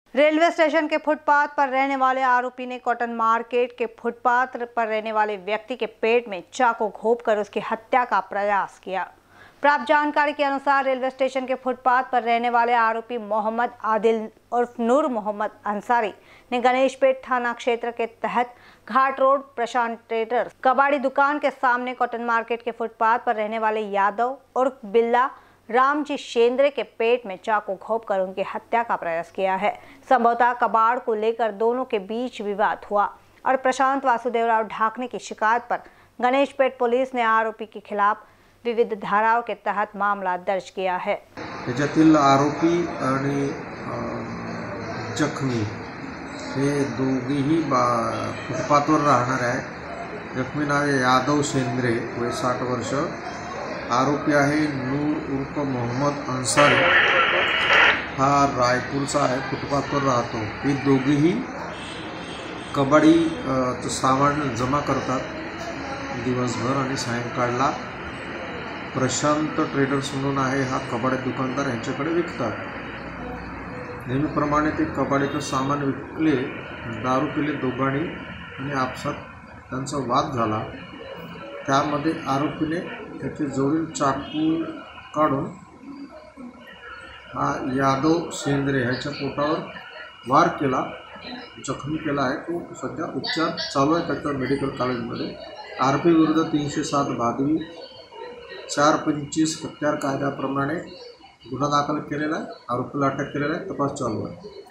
Railway station के footpath पर रहने वाले आरोपी ने कॉटन मार्केट के फुटपाथ पर रहने वाले व्यक्ति के पेट में चाकू घोंपकर उसकी हत्या का प्रयास किया। प्राप्त जानकारी के अनुसार रेलवे स्टेशन के फुटपाथ पर रहने वाले आरोपी मोहम्मद आदिल उर्फ नूर मोहम्मद अंसारी ने गणेशपेट थाना क्षेत्र के तहत घाट रोड प्रशांत ट्रेडर्स कबाड़ी दुकान के सामने कॉटन मार्केट के फुटपाथ पर रहने वाले यादव उर्फ बिल्ला रामजी शेंद्रे के पेट में चाकू घोंपकर उनकी हत्या का प्रयास किया है। संभवतः कबाड़ को लेकर दोनों के बीच विवाद हुआ और प्रशांत वासुदेवराव ढाकने की शिकायत पर गणेशपेट पुलिस ने आरोपी के खिलाफ विविध धाराओं के तहत मामला दर्ज किया है। त्याच्यातील आरोपी आणि जखमी हे दोघेही फुटपाथवर राहणार आहे। जखमी नाव यादव शेंद्रे वय 60 वर्ष, आरोपी आहे नूर उर्फ मोहम्मद अंसारी, हा रायपूरचा आहे, फुटपाथवर राहतो। हे दोघेही कबाडीचं सामान जमा करतात दिवसभर आणि सायंकाळला प्रशांत ट्रेडर्स म्हणून आहे हा कबाडी दुकानदार यांच्याकडे विकतात। नेहमीप्रमाणे ते कबाडीचं सामान विकले, दारू पिले दोघांनी आणि आपसात त्यांचा वाद झाला। त्यामध्ये आरोपीने त्याचे जोडील चाकू काढून हा यादव शेंद्रे ह्याच्या पोटावर वार केला, जखमी केला आहे। तो सध्या उपचार चालू आहे त्याच्या मेडिकल कॉलेजमध्ये। आरोपी विरुद्ध 307 भादवी 425 हत्यार कायद्याप्रमाणे गुन्हा दाखल केलेला आहे। आरोपीला अटक केलेला आहे, तपास चालू आहे।